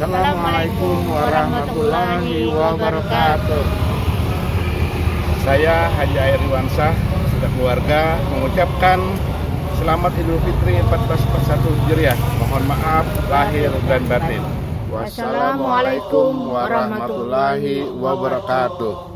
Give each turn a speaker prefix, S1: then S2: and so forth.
S1: Assalamualaikum warahmatullahi wabarakatuh. Saya Haji Airiwansah serta keluarga mengucapkan selamat Idul Fitri 1441 Hijriah. Mohon maaf lahir dan batin. Wassalamualaikum warahmatullahi wabarakatuh.